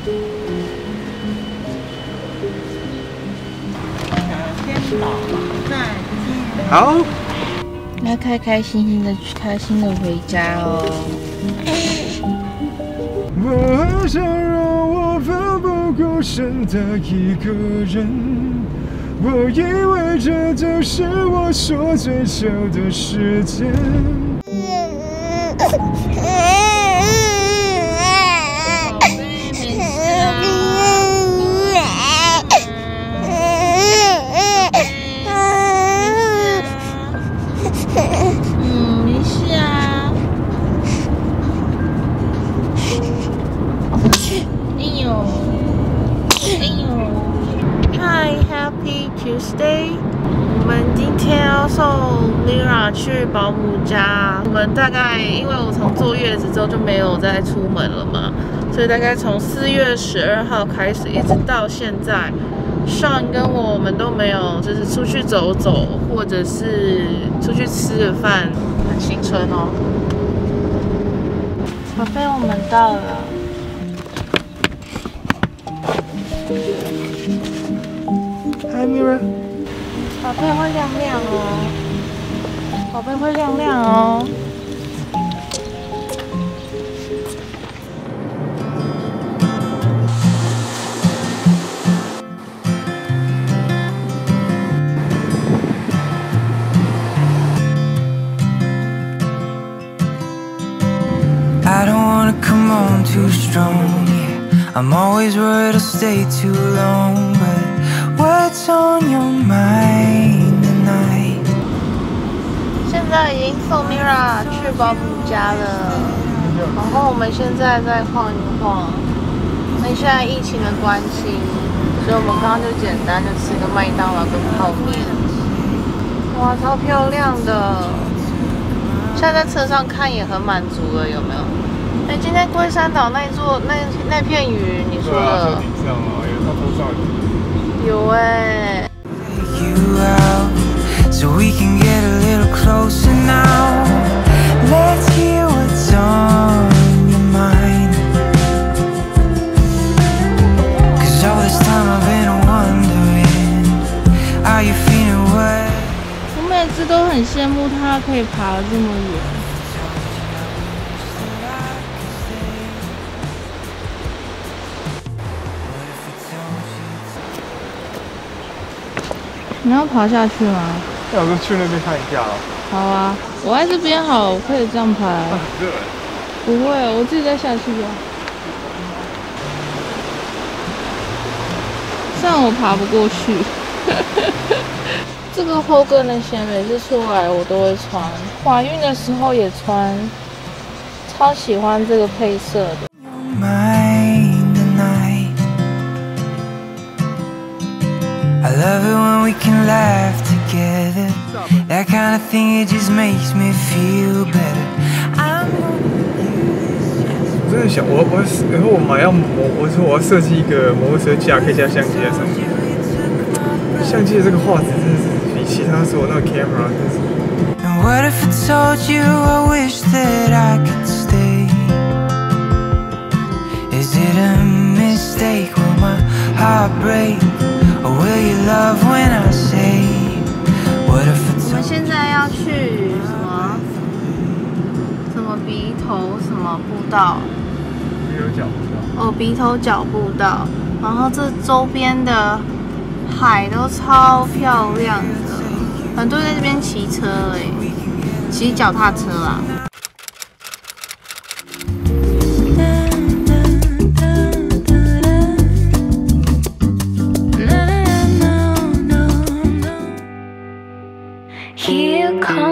好， 要开开心心的回家哦。 我好想让我奋不顾身的一个人，我以为这就是我所追求的世界。 Tuesday， 我们今天要送 Mira 去保姆家。我们大概因为我从坐月子之后就没有再出门了嘛，所以大概从4月12号开始，一直到现在 ，Sean 跟我们都没有就是出去走走，或者是出去吃个饭，很青春哦。宝贝，我们到了。 Hi Mira， 宝贝会亮亮哦，宝贝会亮亮哦。 I don't wanna come on too strong, yeah. I'm always worried I'll stay too long, but what's on your mind tonight? 现在已经送 Mira 去保姆家了，然后我们现在在晃一晃。因为现在疫情的关系，所以我们刚刚就简单的吃个麦当劳跟泡面。哇，超漂亮的！现在在车上看也很满足了，有没有？哎，今天龟山岛那片云，你说的？ 顶上哦，有到头上。 有哎。 So we can get a little closer now. Let's hear what's on your mind. 'Cause all this time I've been wondering, are you feeling what? 我每次都很羡慕他可以爬得这么远。你要爬下去吗？ 那我就去那边看一下哦。 好啊，我在这边好，我可以这样爬。 很热。 不会，我自己再下去吧。虽然我爬不过去。这个后跟的鞋每次出来我都会穿，怀孕的时候也穿，超喜欢这个配色的。 I love it when we can laugh together. That kind of thing, it just makes me feel better. 我真的想，然后我买要我说我要设计一个摩托车架，可以加相机在上面。相机的这个画质真的是比其他所有那个 camera 真是。 And what if I told you I wish that I could stay? Is it a mistake? Will my heart break? Or will you love when I say? What if I told you? 我们现在要去什么鼻头什么步道？ 鼻头角步道。 哦，鼻头角步道。然后这周边的海都超漂亮的，很多人在这边骑车骑脚踏车啦。 Here comes